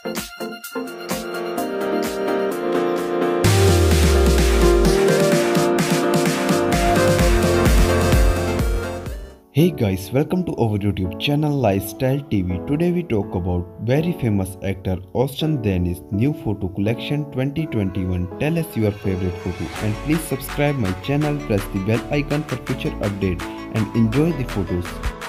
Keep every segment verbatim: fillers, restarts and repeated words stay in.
Hey guys, welcome to our YouTube channel Lifestyle T V. Today we talk about very famous actor Özcan Deniz new photo collection twenty twenty-one. Tell us your favorite photo and please subscribe my channel, press the bell icon for future update and enjoy the photos.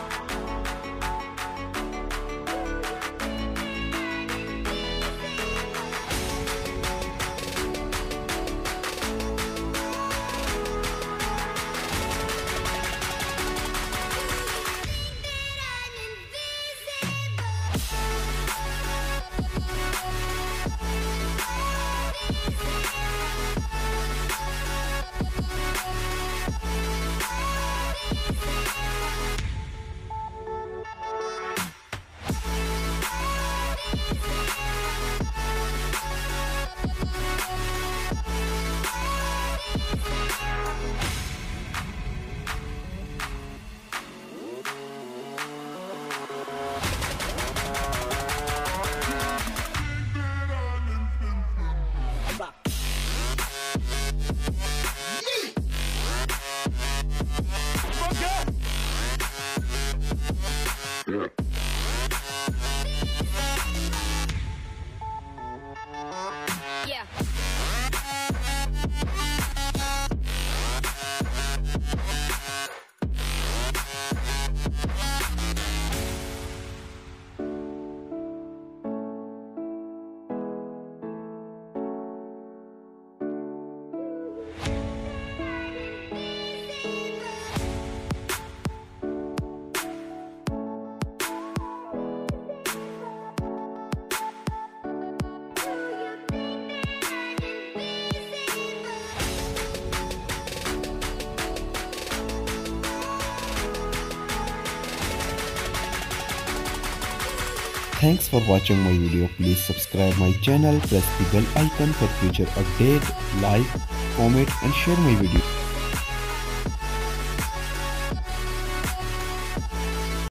Thanks for watching my video. Please subscribe my channel, press the bell icon for future update, like, comment and share my video.